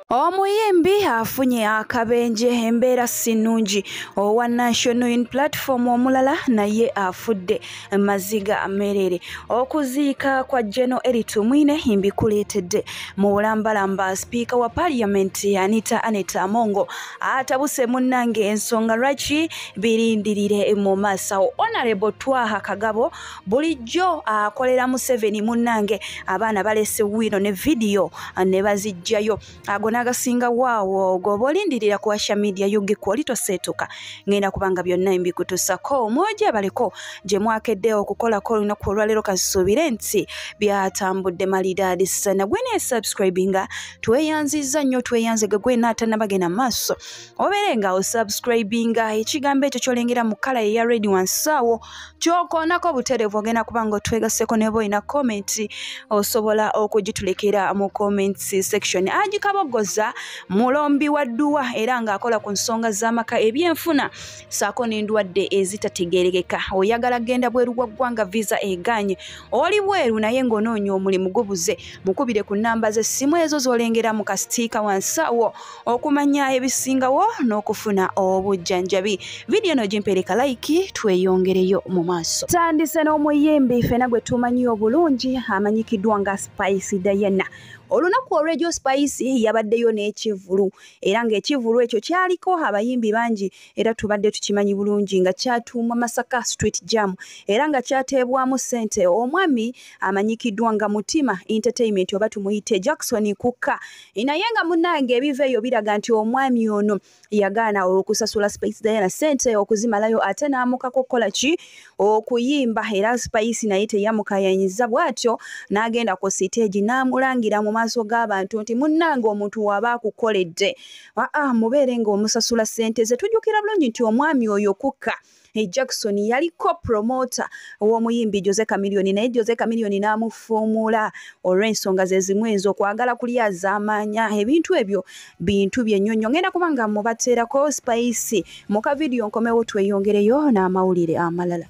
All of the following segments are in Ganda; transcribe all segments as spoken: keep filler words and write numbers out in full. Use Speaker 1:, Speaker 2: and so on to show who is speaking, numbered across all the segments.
Speaker 1: Omuyimbi afunye akabenje embeera sinungi owa National Unity Platform omulala naye afudde maziga merere okuziika kwa General Eritu Mwine mbikuleetedde mu bulambalamba Speaker wa Parliament Anita Aneta Mongo atabuse munnange ensonga lwaki birindirire mu maaso. Honorable Twaha Kagabo bulijjo akolera museveni munnange abaana balese wino ne video ne bazijjayo agona agasinga waawo gobolindirira ku social media yugi kwolito setuka ngenda kubanga byonna mbikutusako omoja baleko je mwakedde okukola ko no kulwalero kasubire nti byatambudde malidadi sana gwene subscribinga tweyanziza nnyo tweyanze gwe nata nabagena maso oberenga o subscribinga ekigambo ekyo kyolengera mu kala ya red one sawo kyoko nako buterevu ogenda kubanga twegaseko nebo ina comment osobola okugitulekera mu comments section ajikabogoza mulombi wadduwa era nga akola ku nsonga z'amaka ebyenfuna saako n'endwadde ezitategerekeka oyagala genda bweru gwaggwanga visa eganye oli bweru naye ng'onoonya omulimu gubuze mukubire ku nnamba z'essimu ezo z'olengera mu kasitiika wansawo okumanya ebisingawo n'okufuna obujjanjabi. Vidiyo no gimpereka like tweyongereyo mu maaso. Tandise n'omuyimbi ffena gwe tumanyi obulungi amanyikiddwa nga Spice Diana. Olunaku olw'egyo Spice yabaddeyo n'ekivulu era ng'ekivulu ekyo kyaliko abayimbi bangi era tubadde tukimanyi bulungi nga kyatuumwa Masaka Street Jam era nga kyateebwamu ssente omwami amanyikiddwa nga Mutima Entertainment oba tumuyite Jackson Kuka naye nga munnange ebiveeyo biraga nti omwami ono yagaana okusasula Spice Diana ssente okuzimalayo ate n'amukako kola ki okuyimba era Spice naye teyamukayanyiza bw'atyo n'agenda ku stage n'amulangira mu maaso g'abantu nti munnange omuntu waba akukoledde aa mubeere ng'omusasula ssente ze. Tujjukira bulungi nti omwami oyo Kuka e Jackson yaliko promoter w'omuyimbi Jose Chameleone naye Jose Chameleone n'amufuumula olw'ensonga ze zimu ezo kwagala kulyaza amaanya ebintu ebyo bintu byennyonnyo ngenda kubanga mubateerako Spice mu kavidiyo nkomewo tweyongereyo n'amawulire amalala.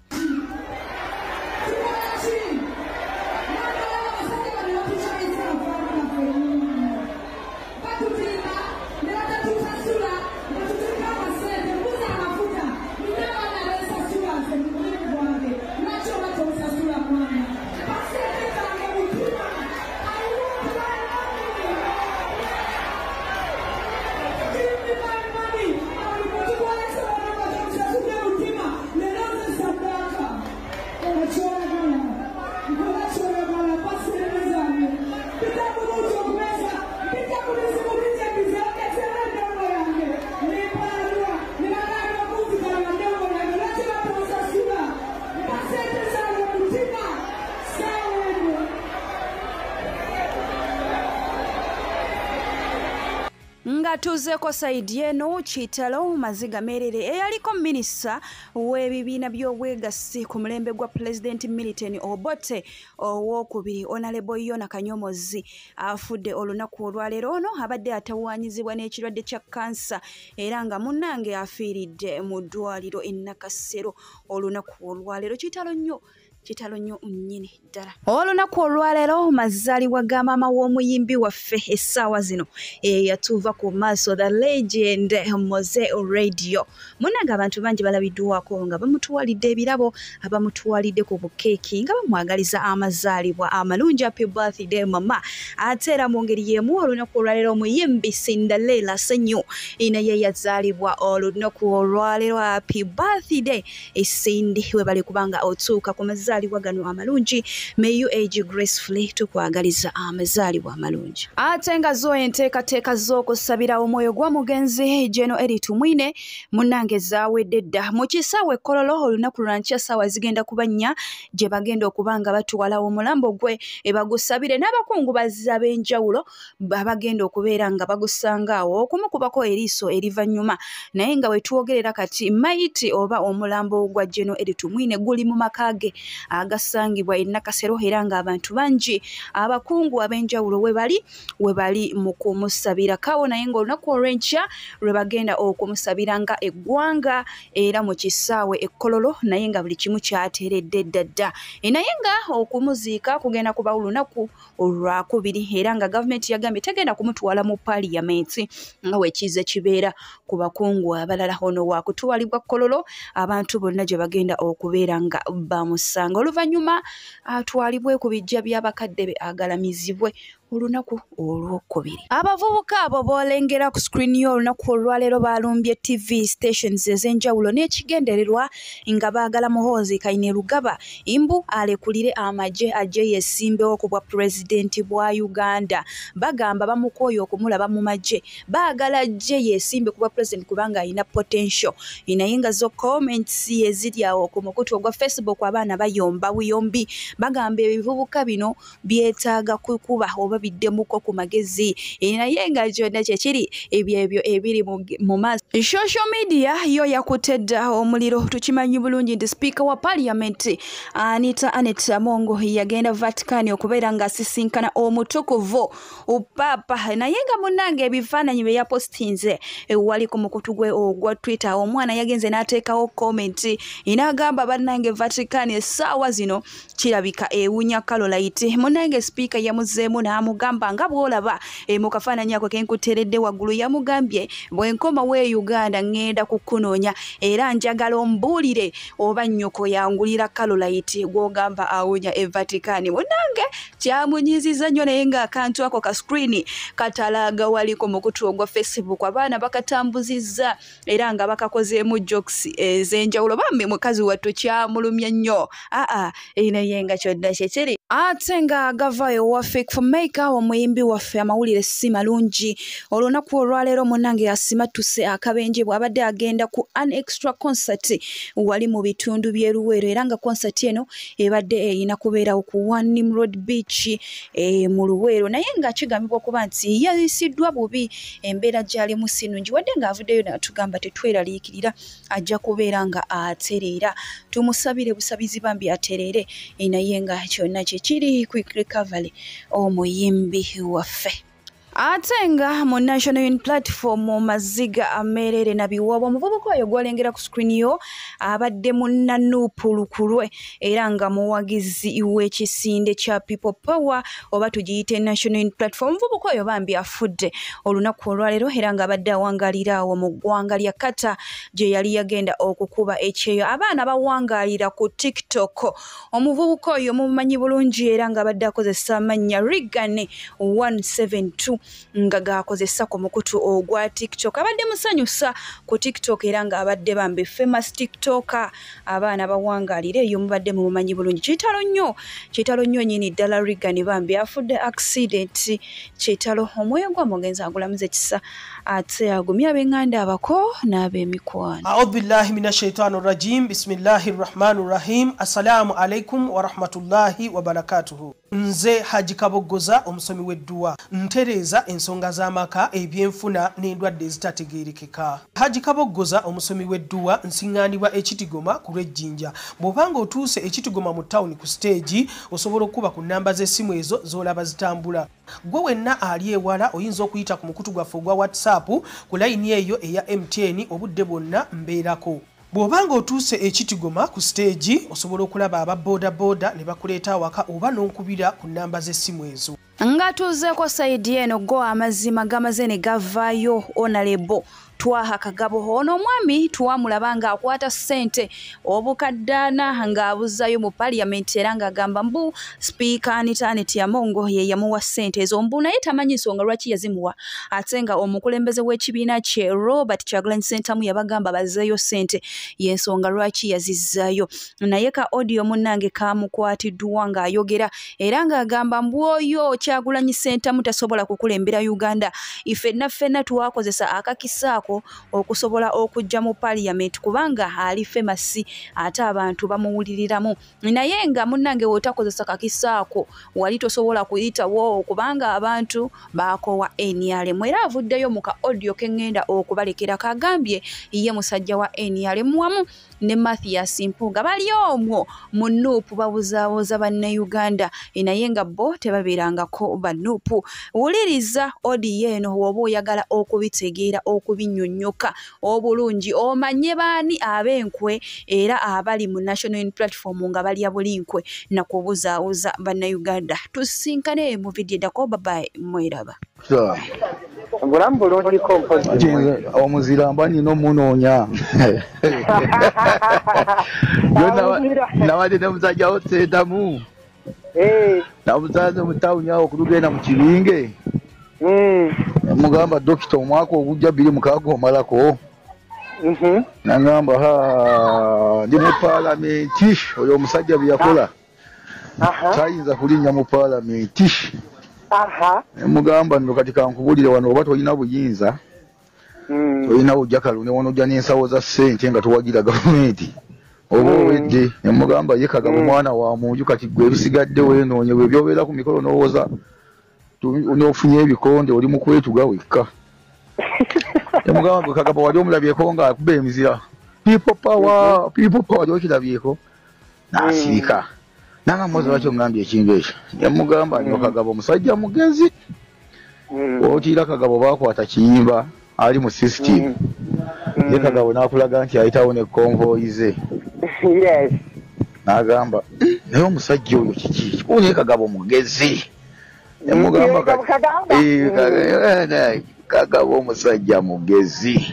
Speaker 1: Nga tuzeko saidi eno kitalo maziga merere eyaliko minisita w'ebibiina by'obwegassi ku mulembe gwa President Milton Obote owokubiri Honorable Yona Kanyomozi afudde olunaku olwaleero ono abadde atawaanyizibwa n'ekirwadde kya kansa era nga munnange afiiridde mu ddwaliro e Nakasero olunaku olwaleero kitalo nnyo kitalo nnyo nnyini ddala. Olunaku olwaleero mazaalibwa ga maama w'omuyimbi waffe essaawa zino eyatuuva ku maaso the legend Moze Radio. Munnange abantu bangi balabiddwako nga bamutuwalidde ebirabo abamutuwalidde ku bukeeki nga bamwagaliza amazaalibwa amalungi. Happy birthday mama. Ate era mu ngeri y'emu olunaku olwaleero omuyimbi Cinderella Ssenyu naye yazaalibwa olunaku olwaleero. Happy birthday Cindy we bali kubanga otuuka ku mazaalibwa gano amalungi. May you age gracefully tukwagaliza amazaalibwa amalungi. Ate nga zo enteekateeka z'okusabira omwoyo gwa mugenzi General Eritu Mwine munnange zaawedde dda mu kisaawe Kololo olunaku lwankya ssaawa zigenda kuba nnya gye bagenda okubanga batuwala omulambo gwe ebagusabire n'abakungubazi ab'enjawulo abagenda okubeera nga bagusanga awo okumukubako eriiso erivannyuma naye nga we twogerera kati mayiti oba omulambo gwa General Eritu Mwine guli mu maka ge agasangibwa e Nakasero era nga abantu bangi abakungu ab'enjawulo we bali we bali mu kumusabira kawo naye ng'olunaku olw'enkya lwe bagenda okumusabira nga eggwanga era mu kisaawe ekkololo naye nga buli kimu kyateeredde ddadda naye nga okumuziika kugenda kuba olunaku olwakubiri era nga gavumenti yagambye tegenda kumutwala mu paaliyamenti nga wekize kibeera ku bakungu abalala ono waakutwalibwa kololo abantu bonna gye bagenda okubeera nga bamusanga oluvannyuma atwalibwe ku bijja by'abakadde be agalamizibwe olunaku olwokubiri abavubuka abo boolengera ku screen y'olunaku olwaleero balumbye T V stations ez'enjawulo n'ekigendererwa nga baagala muhoozi Kainerugaba imbu alekulire amagye ajje yesimbewo ku bwa pulezidenti bwa Uganda bagamba bamukooye okumulaba mu magye baagala ajje yesimbe ku bwa pulezidenti kubanga alina potential naye nga zo comments eziri awo ku mukutu ogwa Facebook abaana bayomba buyombi bagamba ebivubuka bino byetaaga kukuba oba biddemuko ku magezi naye nga kyonna kyekiri ebyo ebyo ebiri mu maaso social media yo yakutedda omuliro tukimanyi bulungi nti speaker wa parliament Anita Anet Amongo yagenda Vatican okubeera nga asisinkana omutukuvu upapa naye nga munnange ebifaananyi bye yapostinze wali ku mukutu gwe ogwa Twitter omwana yagenze n'ateekawo comment inagamba bannange Vatican essaawa zino kirabika ewunya Caroline munnange speaker yamuzeemu n'amugamba nga bw'olaba mu kafaananyi ako kenkuteredde waggulu yamugambye bwenkoma we Uganda ngenda kukunoonya era njagala ombuulire oba nnyoko yangulira Caroline gw'ogamba awunya e Vatican munnange kyamunyiiziza nnyo naye ng'akantu ako ka screen katalaga wali ku mukutu ogwa Facebook abaana bakatambuzizza era nga bakakozeemu jokes ez'enjawulo bambi mukazi wattu kyamulumya nnyo aa naye nga kyonna kyekiri ate nga gavayo waffe maker omuyimbi waffe amawulire si malungi olunaku olwaleero munnange yasimatuse akabenje bw'abadde agenda ku an extra concert wali mu bitundu by'e Luweero era nga concert eno ebadde eyina kubeerawo ku One Nimrod Beach e, mu Luweero naye nga kigambibwa okuba nti yayisiddwa bubi embeera gy'alimu si nnungi wadde ng'avuddeyo n'atugamba tetweraliikirira ajja kubeera nga atereera tumusabire busabizi Bambi atereere naye nga kyonna kyekiri quick recovery omuyimbi waffe ate nga mu National Unity Platform maziga merere na biwabo omuvubuka oyo gwolengera ku screen yo abadde munnanupulukulwe era nga muwagizi w'ekisinde kya People Power oba tugiyite National Unity Platform omuvubuka oyo Bambi afudde olunaku olwaleero era nga abadde awangalira awo mu ggwanga lya Kata gye yali yagenda okukuba ekyeyo abaana bawangalira ku TikTok omuvubuka oyo mumanyi bulungi era nga abadde akozesa amannya Rigane one seven two nga gakozesa ku mukutu ogwa TikTok abadde musanyusa ku TikTok era nga abadde Bambi famous TikToker abaana bawangalire eyo mubadde mu bumanyi bulungi kitalo nnyo kitalo nnyo nyini ddala Rigane Bambi afudde accident kitalo omwoyo gwa mugenzi agulamuze kisa ate agumya ab'enganda abako n'ab'emikwano
Speaker 2: a'udhu billahi minash shaitani rajim bismillahir rahmanir rahim assalamu alaikum wa rahmatullahi wa barakatuhu nze Haji Kaboggoza omusomi w'edduwa ntereza ensonga z'amaka ebyenfuna n'endwadde ezitategeerekeka Haji Kaboggoza omusomi w'edduwa nsiŋŋaanibwa ekitigoma ku lw'ejjinja bw'obanga otuuse ekitigoma mu ttawuni ku stage osobola okuba ku nnamba z'essimu ezo z'olaba zitambula gwe wenna ali ewala oyinza okuyita ku mukutu gwaffe ogwa WhatsApp ku layini eyo eya M T N obudde bwonna mbeerako bw'obanga otuuse ekitigoma ku stage osobola okulaba aba boda boda ne bakuleeta awaka oba n'onkubira ku nnamba z'essimu ezo
Speaker 1: nga tuzeeko sayidi eno go amazima gamaze ne gavaayo onalebo twaha kagabo ono omwami twamulaba nga akwata ssente obukaddaana ng'abuzayo mu parliament era ng'agamba mbu speaker Anita Anet Amongo ye yamuwa ssente ezo mbu naye tamanyi nsonga lwaki yazimuwa ate nga omukulembeze w'ekibiina kye Robert Kyagulanyi Ssentamu yabagamba bazzeeyo ssente y'ensonga lwaki yazizzayo naye ka audio munnange kamukwatiddwa ng'ayogera era ng'agamba mbu oyo Kyagulanyi Ssentamu tasobola kukulembera Uganda ife ffenna ffenna twakozesa akakisaako gezaako okusobola okujja mu parliament kubanga ali famous ate abantu bamuwuliriramu naye nga munnange wotakozesa kakisaako wali tosobola kuyitawo kubanga abantu bakowa N R M era avuddeyo mu ka audio ke ngenda okubalekera kagambye ye musajja wa N R M wamu ne Mathias Mpuuga bali omwo mu Nuupu babuzaabuza bannayuganda naye nga bo tebabeerangako banuupu. Wuliriza odi yeeno woba oyagala okubitegeera okubinnyonnyoka obulungi omanye baani ab'enkwe era abali mu National Unity Platform nga balya bulinkwe na kubuzaabuza bannayuganda. Tusinkane mu vidiyo eddako babaye mweraba.
Speaker 3: Ngulamu bulungi kompozi
Speaker 4: omuzira mba nina omunoonya nawadde ne musajja oseetamu namusanze mu tawuni awo okulugenda mu kibinge mugamba dokita omwaka ogujja bbiri mukaaga omalako nagamba ndi mu paalamenti oyo omusajja bwe yakola tayinza kulinnya mu paalamenti mugamba nno kati kankubulire wano oba tolina buyinza tolina bujjakalu ne wano ojja n'ensawo za ssente nga towagira gavumenti oba owedde nemugamba ye Kagabo mwana wa munju kati gwe ebisigadde weenoonye bwe byobeera ku mikolo n'owooza n'ofunye ebikonde oli mu kwetuga wekka nemugamba gwe Kagabo wali omulabyeko ng'akuba emizira people power people power wali okirabyeko n'asirika nanga mmozi lwaki ongambye ekintu ekyo nemugamba nyo Kagabo musajja mugezi otiira Kagabo baakwata kiyimba ali mu system ye Kagabo n'akulaga nti ayitawo ne convoy ze n'agamba naye omusajja oyo kiki kunaye Kagabo mugezi nemugamba Kagabo omusajja mugezi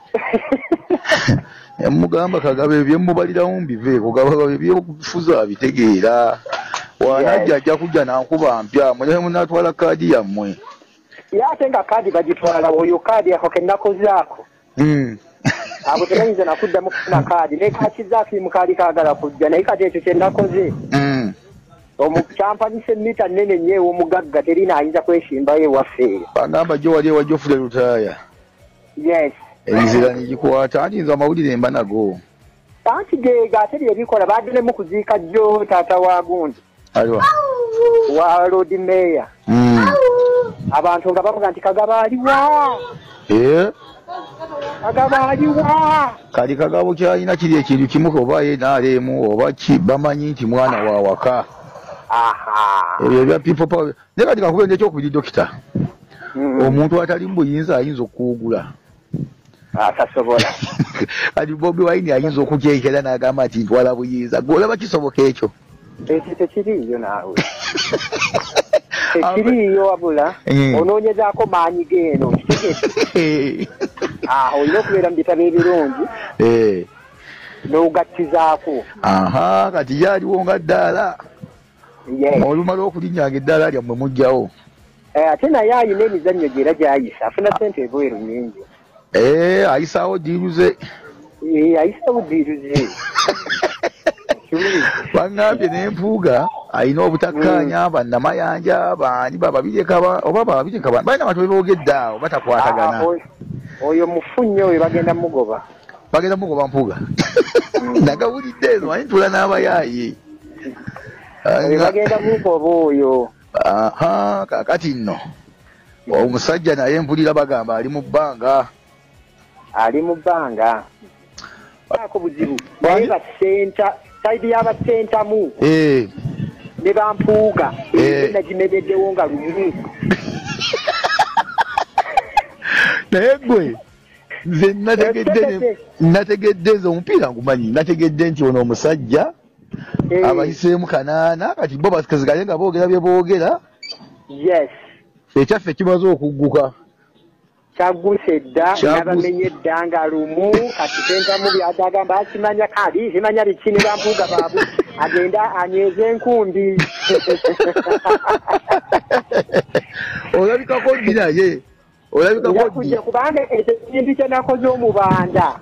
Speaker 4: emugamba Kagabo ebyemubaliramu mbiveeko Kagabo ebyokufuza bitegeera wanajja ajja kujja nankuba mpya mwenye munatwala kaadi yammwe
Speaker 3: ate nga kaadi bagitwala oyo kaadi yako kenakozaako abo tebayinza nakuddamu kufuna kaadi nekakizaako mukaali kaagala kujja naye kati ekyo kyenakoze omukyampanisa emmita nnene nnyo ew'omugagga terina ayinza kwesimbayo ewaffe bagamba gye wali ewajja ofule lutaaya yes enzira nigikwata anti nze amawulire mba nago anti gega ate byebikola baddulemu kuziika jjo taata wa gundi aliwa wa road mayor abantu nga bavuga nti Kagabo aliwa Kagabo aliwa kali Kagabo kyalina kiri ekintu kimu oba ye n'alemu oba ki bamanyi nti mwana wa waka ebyo bya people power naye kati kakubenda ekyokubiri dokita omuntu atali mu buyinza ayinza okuwugula atasobola ali Bobi Wine ayinza okukyekera n'agamba nti ntwala buyinza gwolaba kisoboka ekyo ekyo tekiriyo naawe tekiriyo wabula onoonyezaako maanyi geeno olina okubeera mu bitabo ebirungi n'ogattizaako aha kati ye aliwo nga ddaala olumala okulinnyanga eddaala lyammwe mugjawo ate naye ayina emizannyo gyera gyayisa afuna sente ebweru nnyingi Eh, aisaawo diiruze. Eh, aisaawo diiruze. Bangambye n'empuuga ayina obutakkaanya bannamayanja baani bababiri kaba oba babiri kaba balina abantu boogedde awo batakwatagana. Oyo mufunyo we bagenda mugoba. Bagenda mugoba mpuuga. Nagawulidde ezo ayi ntula n'abayaayi. Bagenda mugoba oyo. Aha, kakati nno. Omusajja naye mpulira bagamba ali mu bbanga. Ali mu bbanga. Ako buzibu. Naye basenta, saidi y'abasentamu. Eh. Ne bampuuga. Eh. Nagimededdewo nga lumu. Naye gwe nze nategedde nategedde nze omupiira ngumanyi nategedde nti ono omusajja abayiseemu kanaana kati bo basikazigale nga boogera bye boogera. Yes. Ekyaffe kimaze okugguka. Kyaguse dda n'abamenye dda nga lumu kati sentamu byagamba akimanya kali simanya bikini bampuuga baabu agenda anyweze enkumbi. Olabikako ddi naye olabikako ddi kubanga ekintu kye nakoze omubanda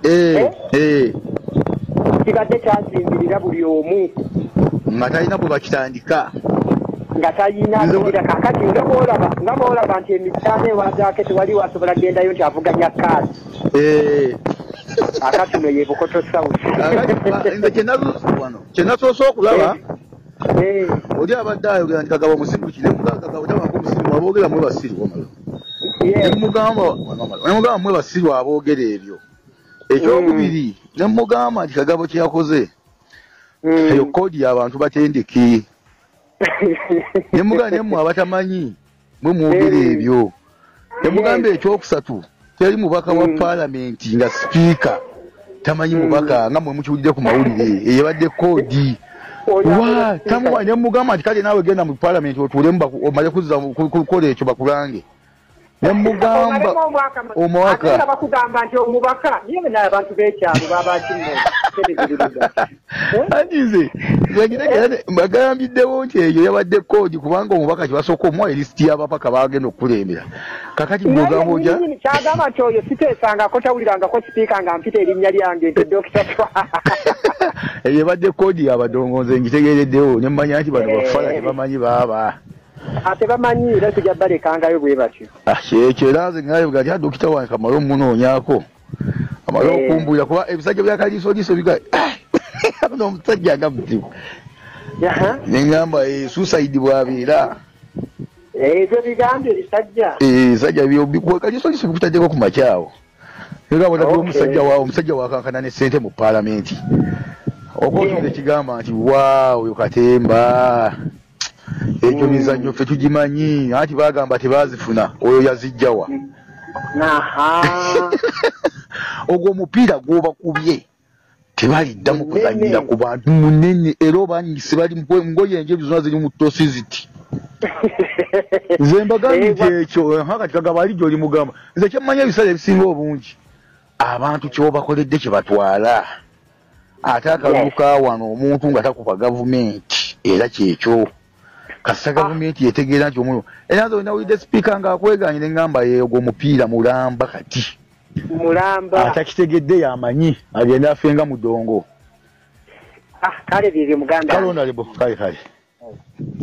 Speaker 3: kibadde kyanzimbirira buli omu nga talina bwe bakitandika
Speaker 5: nga talina ngira kakati nga boolaba nga boolaba nti emikyane wa Zaake tewali wasobola gendayo nti avuganya kaasi
Speaker 4: eh
Speaker 5: akati no ye Bukoto South
Speaker 4: nze kyenazuwano kyenasoose okulaba
Speaker 5: eh
Speaker 4: oli abadde ayogera nti Kagabo musiru kine Kagabo tabangu musiru aboogera mwe basiru wamala nemugamba nemugamba mwe basiru aboogera ebyo ekyokubiri nemugamba nti Kagabo kyeyakoze eyo kodi y'abantu batendeke nemugamba nemmwe abatamanyi mwe mwogera ebyo nemugamba ekyokusatu teri mubaka wa parliament nga speaker tamanyi mubaka nga mwe mukiwulire ku mawulire eyabadde kodi wa tamuwa nemugamba nti kale naawe genda mu parliament otuulemu omale kukola ekyo bakulange nemugamba omwaka
Speaker 5: bakugamba nti omubaka niye n'abantu b'ekyalo babakimmo
Speaker 4: andize mbagambiddewo nti eyo yabadde kodi kubanga omubaka kibasooka omuwa elisiti y'abapaka bagenda okukulembera kakati mugamba oja
Speaker 5: kyagamba nti oyo siteesangako tawulirangako sipiika nga mpita erinnya lyange nti dokita
Speaker 4: eyo yabadde kodi y'abadongonze ngitegeereddewo ne mmanya nti bano bafala tebamanyi baaba
Speaker 5: ate bamanyi era tujja balekangayo bwe batyo
Speaker 4: kyekyo era nze ngaayoga nti dokita wange kamale omunoonyaako amale okumbulira kuba ebisajja bya kaliisoliiso biga n'omusajja nga muzibu neŋŋamba suicide bwabeera
Speaker 5: ebyo bigambye ebisajja
Speaker 4: ebisajja kaliisoliiso bikutaddeko ku makyawo egabona omusajja wa omusajja wakankana ne ssente mu paalamenti okootunda ekigamba nti wa oyo Katemba ekyo mizannyo ffe tugimanyi anti bagamba tebazifuna oyo yazijjawa ogwo omupiira gw'obakubye tebaliddamu kuzannyira ku bantu munene era obanyise bali ngoye enjeru zonna ziri mu ttosi ziti nze mbagambye nti ekyo kati Kagabo ali gy'oli mugamba nze kyemmanya ebisale ebisinga obungi abantu kyobakoledde kye batwala ate akalulu ka wano omuntu nga takuba gavumenti era kyekyo kasita gavumenti yetegeera nti omuntu era nze nawulidde sipiika ng'akweganye ne ŋŋamba yeegwo omupiira mulamba kati
Speaker 5: mulamba
Speaker 4: atakitegedde yamanyi agenda afenga mu ddongo
Speaker 5: kale byebyo muganda
Speaker 4: kale onalebo kale kale